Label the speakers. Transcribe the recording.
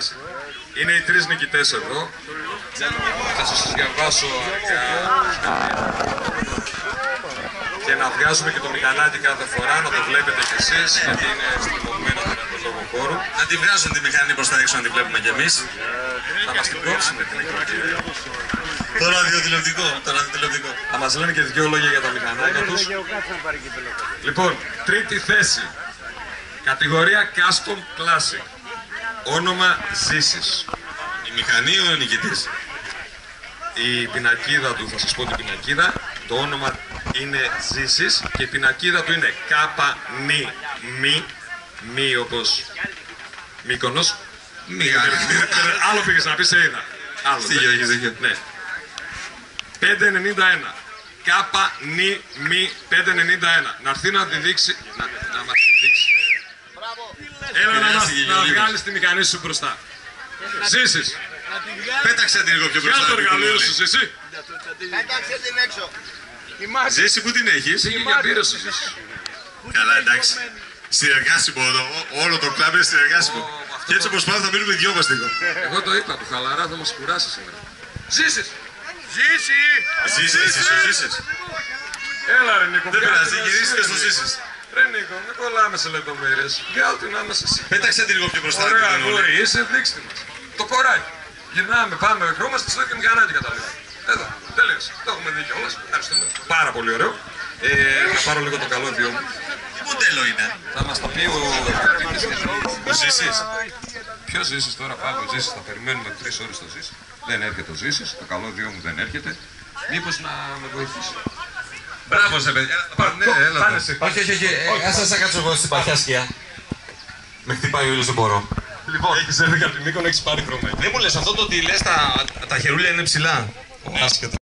Speaker 1: Classic. Είναι οι τρεις νικητές εδώ. Θα σας διαβάσω και να βγάζουμε και το μηχανάκι κάθε φορά, να το βλέπετε κι εσείς, γιατί είναι στοιχειωμένο με τον λόγο χώρου.
Speaker 2: Να τη βγάζουν τη μηχανή προς τα έξω, να τη βλέπουμε κι εμείς.
Speaker 1: Θα μας την κόψουμε την εκδοχή.
Speaker 2: Το ραδιοτηλεοπτικό.
Speaker 1: Θα μας λένε και δύο λόγια για τα μηχανάκια τους. Λοιπόν, τρίτη θέση. Κατηγορία Custom Classic. Όνομα Ζήσης.
Speaker 2: Η μηχανή ο νικητής.
Speaker 1: Η πινακίδα του, θα σας πω την πινακίδα. Το όνομα είναι Ζήσης και η πινακίδα του είναι μη όπως Μύκονος. Άλλο πήγες να πεις, σε είδα.
Speaker 2: Στίγιο, έχεις δίκιο.
Speaker 1: Ναι. 591. μη 591. Να έρθει να τη δείξει. Να μας τη δείξει. Έλα να βγάλεις τη μηχανή σου μπροστά. Ζήσεις.
Speaker 2: Πέταξε την λίγο πιο μπροστά.
Speaker 1: Βγάλ' το εργαλείο σου, εσύ.
Speaker 3: Πέταξε την έξω.
Speaker 2: Ζήση, πού την έχεις?
Speaker 1: Πήγε για πύρος σου, Ζήσεις.
Speaker 2: Καλά, εντάξει. Συνεργάσιμο εδώ. Όλο το κλαμπ είναι συνεργάσιμο. Και έτσι όπως πάμε θα μείνουμε δυο μας λίγο.
Speaker 1: Εγώ το είπα, του χαλαρά θα μας κουράσει σήμερα. Ζήσεις.
Speaker 2: Ζήσεις.
Speaker 1: Έλα ρε Νίκο.
Speaker 2: Δεν πειράζει, γυρίσεις και στο ζήσεις.
Speaker 1: Ρε Νίκο, μην κολλάμε σε λεπτομέρειες. Βγάλ' την να είμαστε εσύ.
Speaker 2: Πέταξε την λίγο πιο μπροστά.
Speaker 1: Ωραία, αγόρι, είσαι, δείξτε μας. Το κοράκι. Γυρνάμε, πάμε, ερχόμαστε στο ίδιο μηχανάκι καταλήγουμε. Εδώ, τέλειωσε. Το έχουμε δει κιόλας. Ευχαριστούμε. Πάρα πολύ ωραίο. Να πάρω λίγο το καλώδιό μου.
Speaker 2: Τι μοντέλο είναι?
Speaker 1: Θα μας το πει
Speaker 2: Ο Ζήσης.
Speaker 1: Ποιος Ζήσης τώρα, πάλι ο Ζήσης, θα περιμένουμε 3 ώρες το Ζήση. Δεν έρχεται ο Ζήσης, το καλώδιό μου δεν έρχεται. Μήπως να με βοηθήσει.
Speaker 2: Μπράβο σε παιδιά. Ναι, έλα.
Speaker 4: Όχι. Ας σας κάτσω εγώ στην παχιά σκιά. Με χτυπάει ο ήλιος, δεν μπορώ.
Speaker 1: Λοιπόν, έχεις έρθει από την Μύκονο, έχεις πάρει χρώμα.
Speaker 2: Δεν μου λες αυτό το ότι λες τα χερούλια είναι ψηλά. Άσχετο.